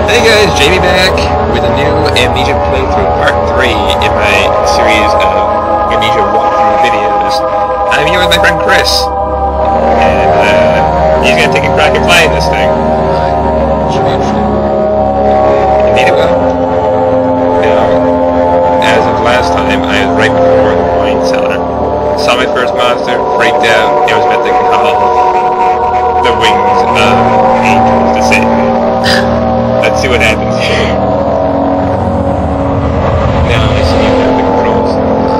Hey guys, Jamie back with a new Amnesia playthrough part 3 in my series of Amnesia walkthrough videos. I'm here with my friend Chris, and he's gonna take a crack at playing this thing. Should be interesting. Indeed it will. Now, as of last time, I was right before the wine cellar. Saw my first monster, freaked out, and was about to call the wings of angels to save me. Let's see what happens here. Now I see you have the controls.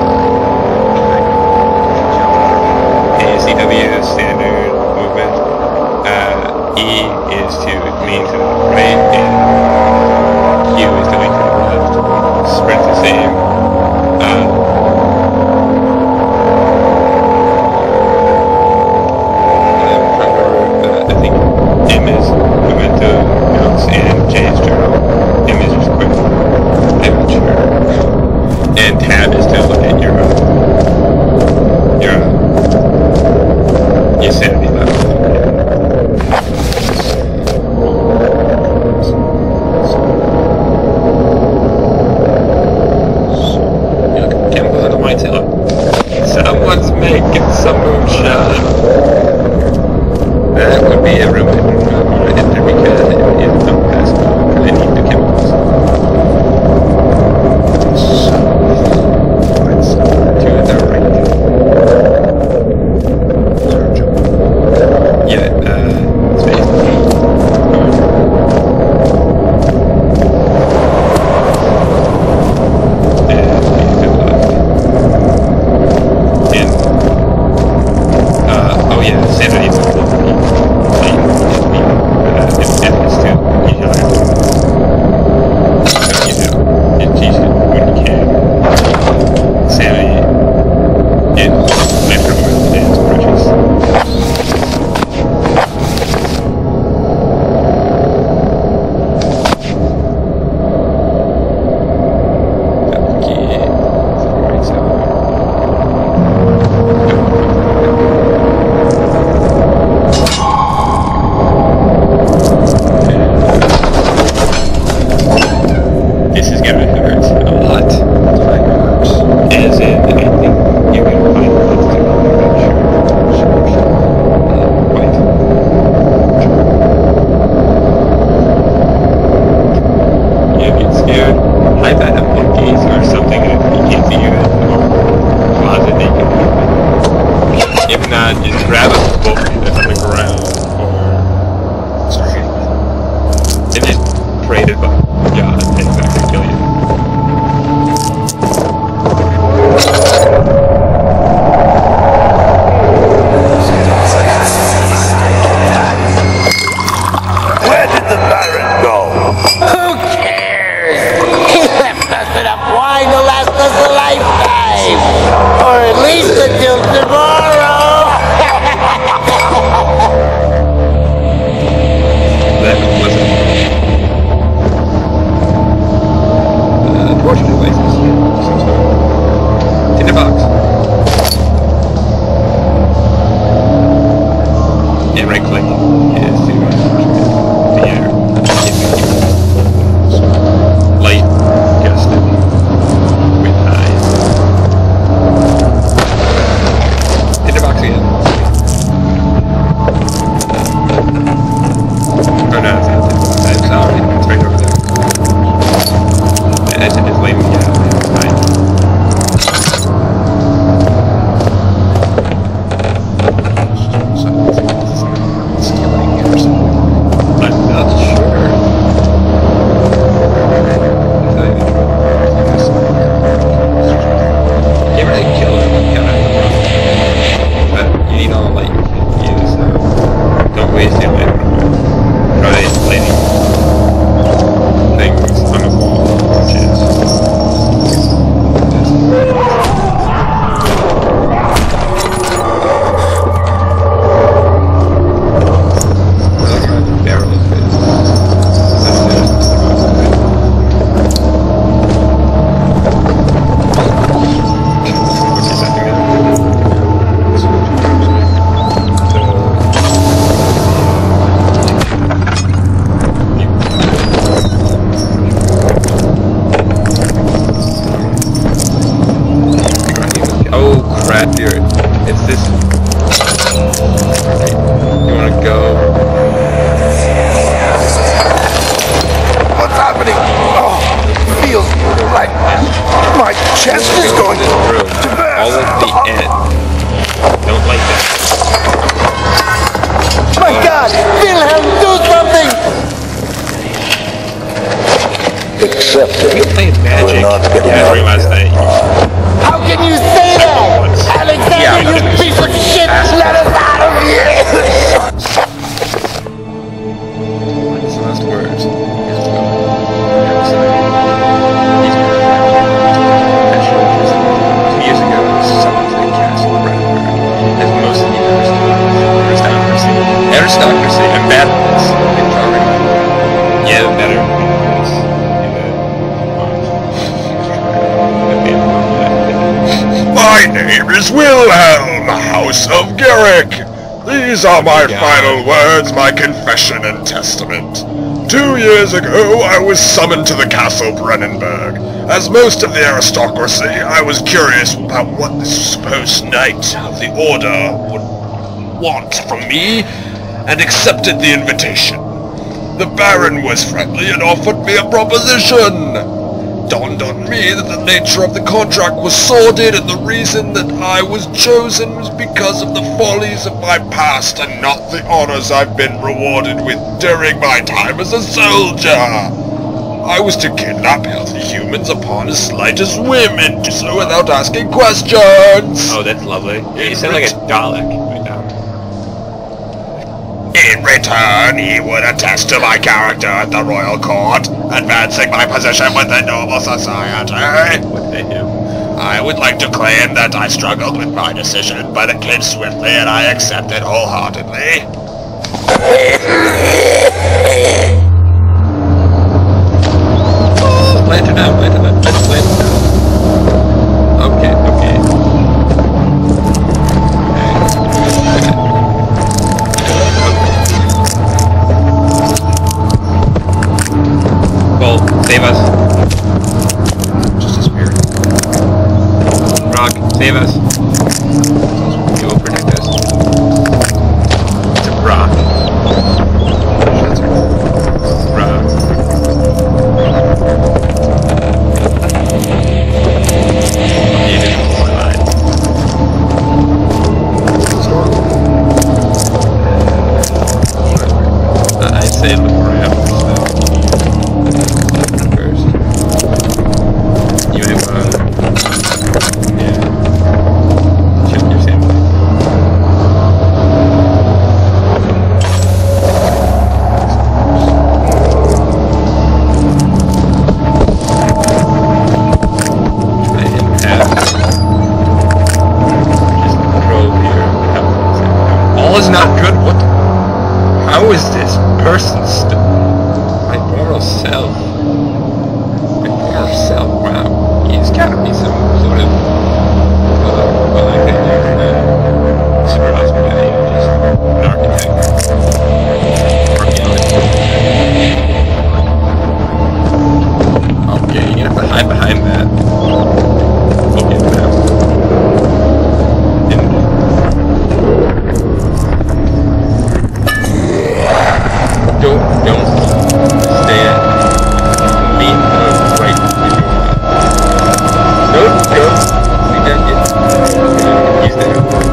ACW standard movement. E is to lean to the right, and Q is to lean to the left. Sprint the same. I think M is memento notes and J is journal. M is just quick. I'm not sure. And tab is to look at your sanity level. Look, chemicals in the wine cellar. Someone's making some moonshine. That would be a ruin because it is unpassable because I need the chemicals. So, let's go to the right. Yeah, space. And to the left. And, oh yeah, sanity is a just grab a book that's on the ground, or sorry, and just pray to God and it's not gonna kill you. Where did the Baron go? Who cares? He left us enough wine to last us a lifetime, or at least until tomorrow. That wasn't torture devices. In the box. And right click is to the air. Light gusted with eyes. In the box again. Oh no, it's not. I'm sorry. It's right over there. I should just leave it. Yeah, it's fine. Stealing it or something. I'm not sure. Can't really kill him. But you need all the light you can use, so don't waste your light. Try lighting things on the wall, torches. Accept it. We played Magic We're not getting Gathering out last yet. night. How can you say that? Alexander, Yeah, you piece of shit! Let us out of here! What is the last words? Aristocracy and badness. Yeah, better. My name is Wilhelm, House of Garrick. These are my final words, my confession and testament. 2 years ago, I was summoned to the Castle Brennenburg. As most of the aristocracy, I was curious about what this supposed knight of the Order would want from me, and accepted the invitation. The Baron was friendly and offered me a proposition. Dawned on me that the nature of the contract was sordid, and the reason that I was chosen was because of the follies of my past and not the honors I've been rewarded with during my time as a soldier. I was to kidnap healthy humans upon as slight as whim, and do so without asking questions. Oh, that's lovely. You sound like a Dalek right now. In return, he would attest to my character at the royal court, advancing my position within noble society. What they do? I would like to claim that I struggled with my decision, but it came swiftly and I accepted wholeheartedly. Lantern out, lantern out, lantern out. Okay, okay. Well, save us. Just a spirit. Rock, save us. You will protect us. It's a rock. Rock. You didn't hold my line. I'd say it before I have first. You may wanna... Yeah. Shoot your sample. All is not good. What? How is this person still? My moral self. My moral self. Wow. He's got to be some sort of. Well, I think super husband. He's an architect. Okay, you're gonna have to hide behind that. Okay, now. Don't stay at me right. Don't be that yet. He's there.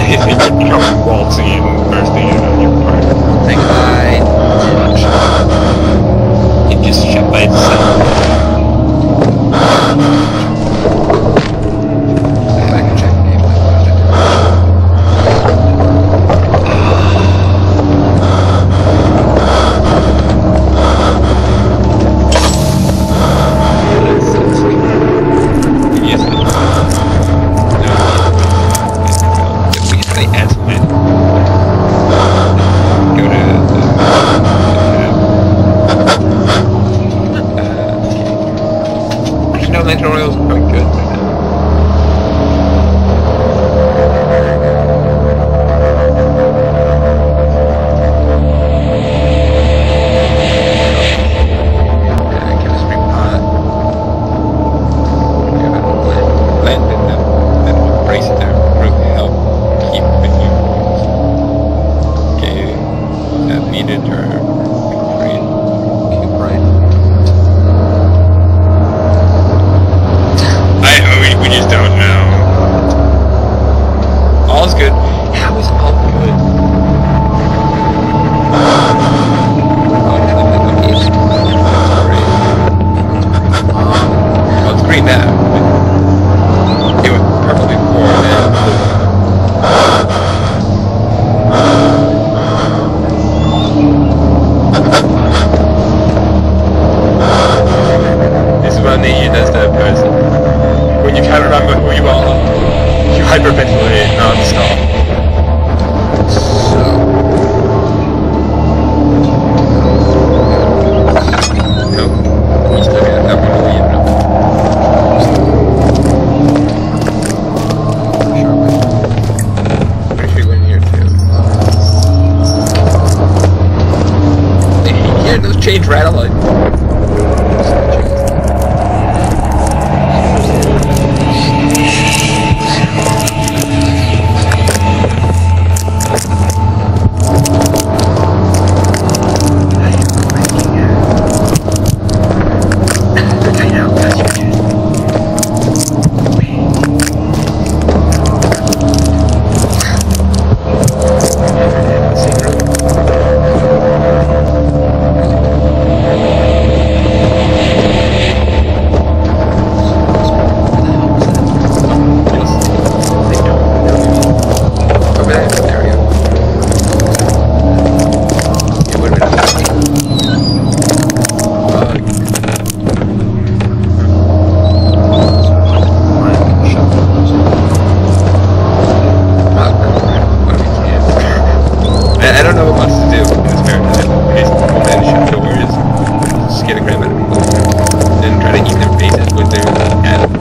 You're waltzing in, bursting in on your part. Think I It just shut by itself. I can check the gameplay logic. Yes. No. We play as men. Go to actually, no, Nitro Royale's quite good right now. Chemistry pot. Land and that brace there will help keep with you. Okay, needed or free. Keep right. We just don't know. All's good. How is all good? Well, it's green now. It was purple before and then blue. This is what Amnesia does to that person. When you can't remember who you are, you hyperventilate non-stop. No. He's looking at that one where you know. Pretty sure he went here too. Hey, yeah, those chains rattle like. I don't know what wants to do in this spare time. Basically, manage to doors, scare the crap out of people, and try to eat their faces with their ad.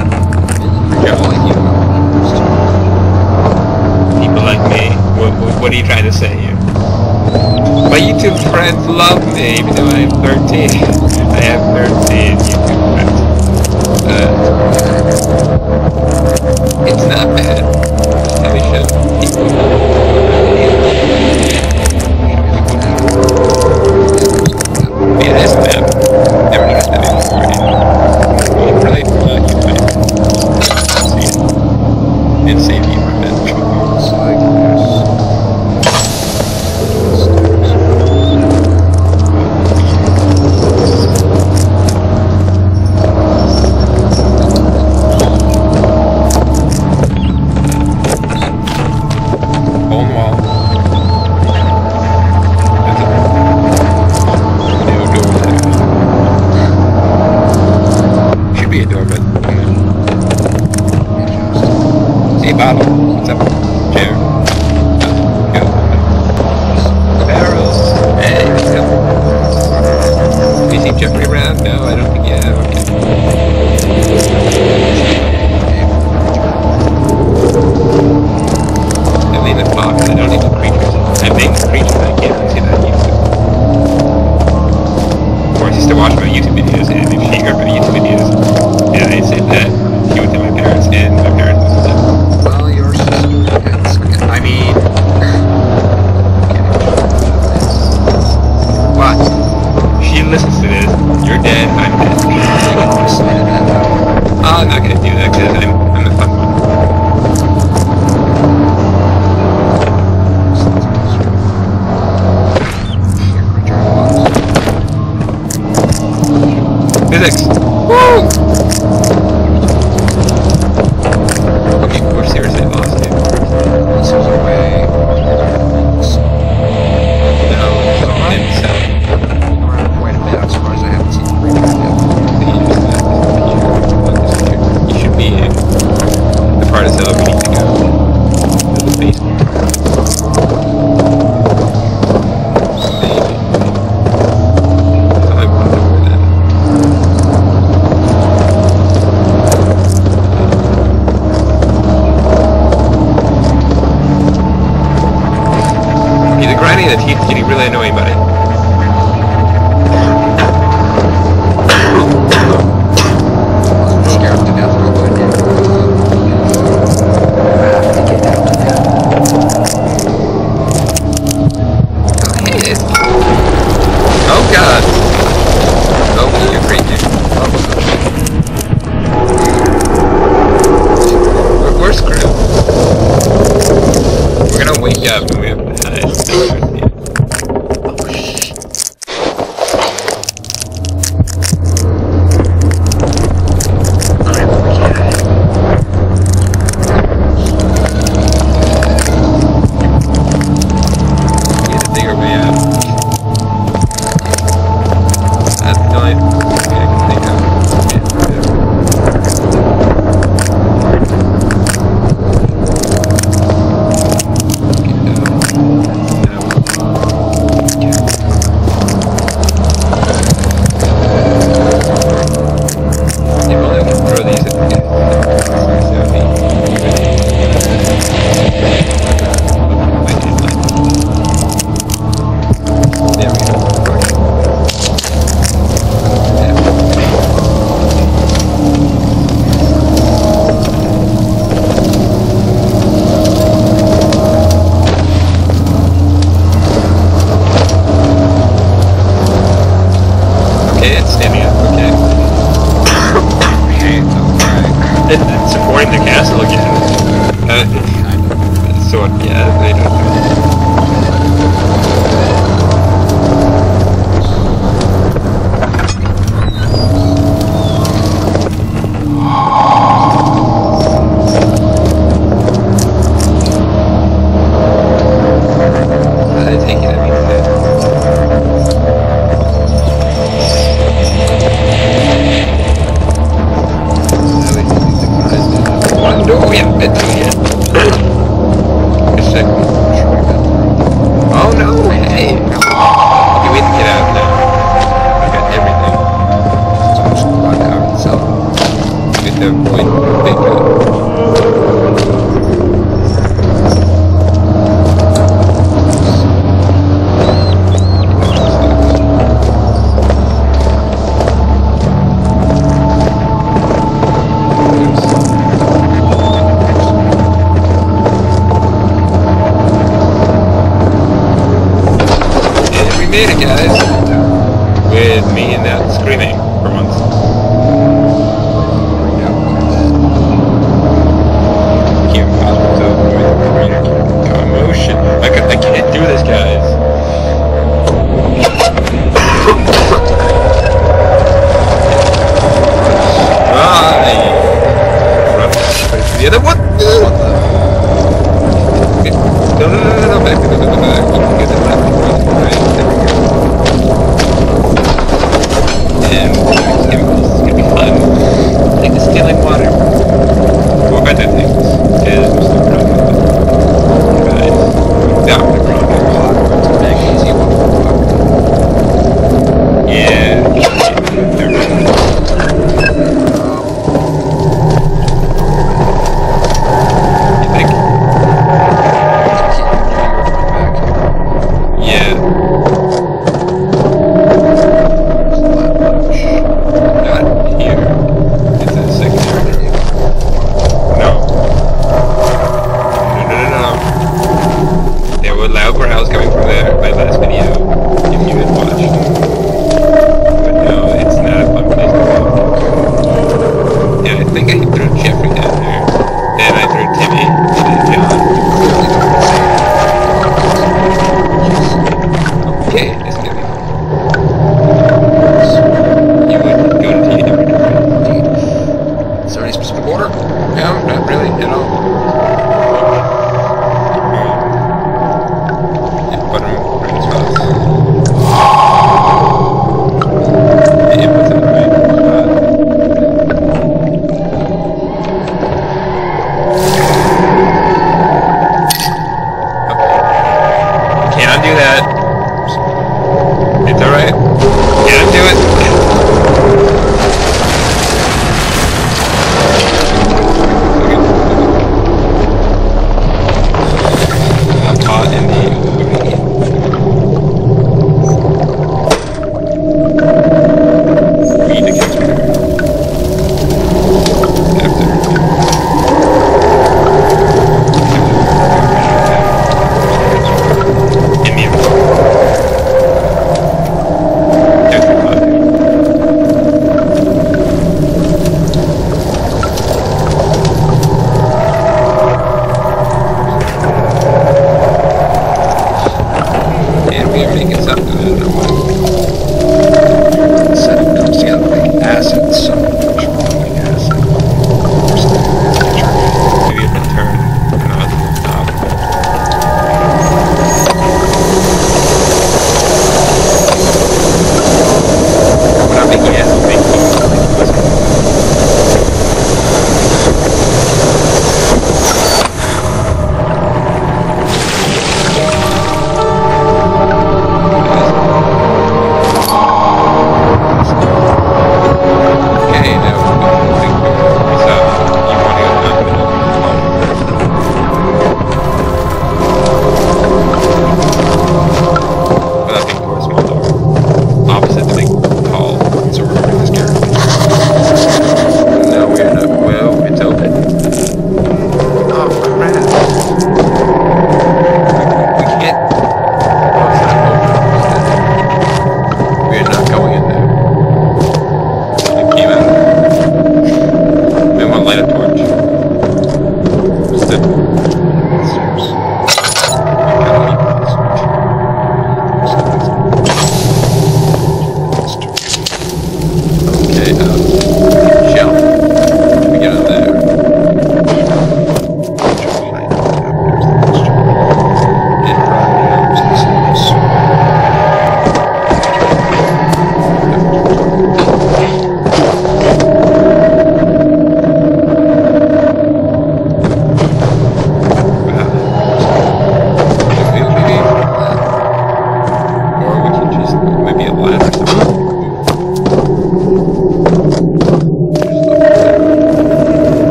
People like me. What are you trying to say here? My YouTube friends love me, even though I'm 13. I have 13 YouTube friends. It's not bad. How we should yeah, this map. Never noticed that before. You can relate to YouTube. And save you from that. It's like hole in the wall. Should be a door, but hey, bottle. What's up? Chair. Go. Barrels. Hey, let's go. Do you see Jeffrey around? No, I don't think you have. Okay. I named the box. I don't need the creatures. I named the creatures. I can't see that on YouTube. Of course, I used to watch my YouTube videos, and if she heard my YouTube videos, and I said that, she would tell my parents, and my parents would say, well, your sister. I mean, what? She listens to this. You're dead. I'm dead. I'm not gonna do that because I'm the fun one. teeth getting really annoying, buddy. Scared to death real quick. I have to get out of that. Oh, hey, it's... Oh, God. Oh, you're crazy. We're screwed. We're gonna wake up and we have the highest numbers. Supporting the castle again. So yeah, they don't. Oh yeah, it's it. Oh no, hey! Okay, we can get out now. We got everything. So much blood out itself. Get the point big made it, guys! With me and that screaming for once. Can't possibly tell emotion. I can't do this, guys. Run the other one. Okay. No, back. Get the left. Right, there we go. And this is gonna be fun. Like distilling water. Or other things. Is the problem. Guys. Down the problem.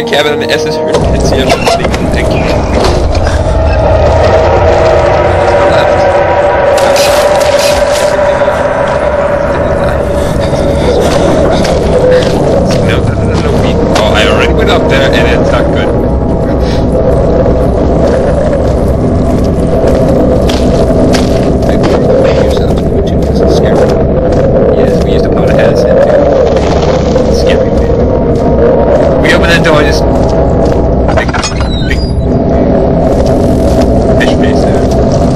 Ich habe eine SS-Höhenplätzchen schon entdeckt. Oh, I already went up there and it's not good. Yes, we used to put a hat into skipping. We open the door, just big fish face there.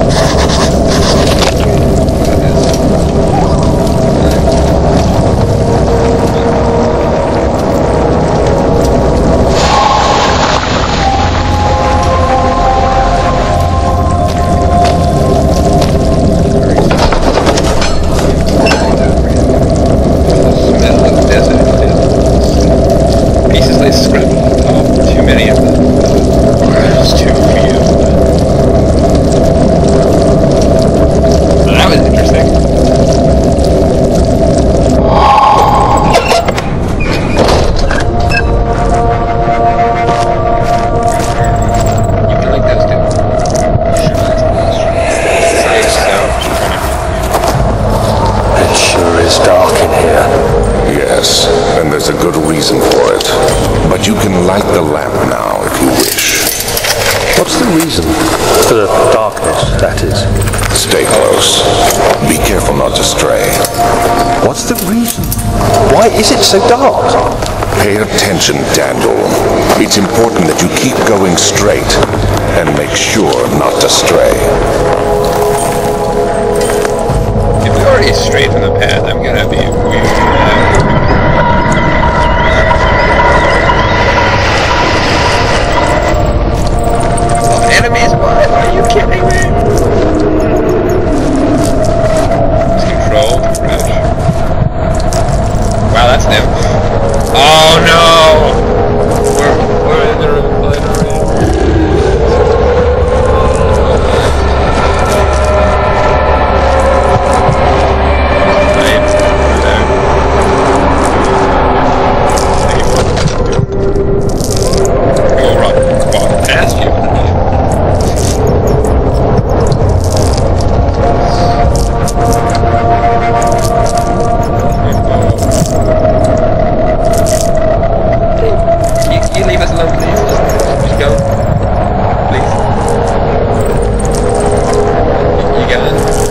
Why is it so dark? Pay attention, Daniel. It's important that you keep going straight and make sure not to stray. If we're already straight from the path, I'm gonna be weird. Oh, enemies? What? Are you kidding me? Control, crouch. Wow, that's new. Oh no! We're in the room already. Go walk past you. You leave us alone, please. Just go. Please. You got it.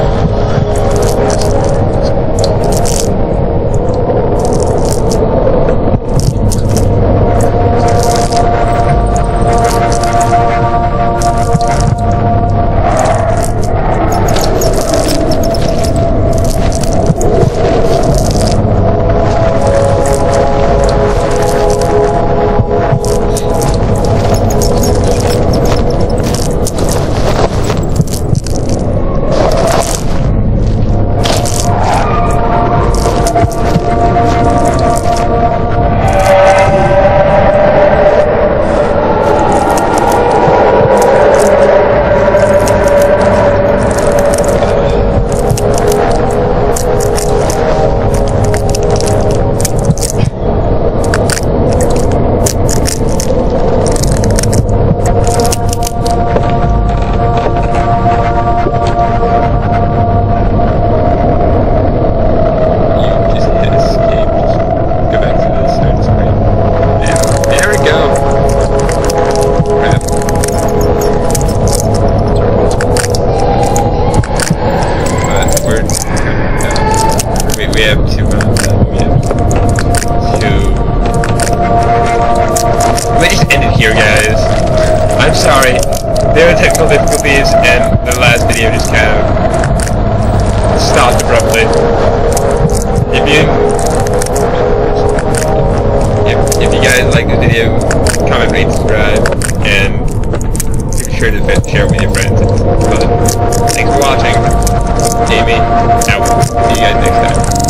We have to, let me just end it here, guys. I'm sorry. There were technical difficulties, and the last video just kind of stopped abruptly. If you guys like this video, comment, rate, subscribe, and be sure to share it with your friends. It's fun. Thanks for watching. Jamie, out. See you guys next time.